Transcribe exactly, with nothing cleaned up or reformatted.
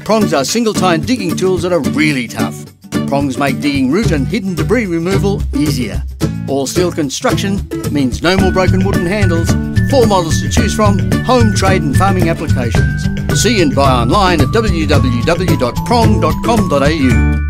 Prongs are single-tine digging tools that are really tough. Prongs make digging root and hidden debris removal easier. All steel construction means no more broken wooden handles. Four models to choose from, home, trade and farming applications. See and buy online at w w w dot prong dot com dot a u.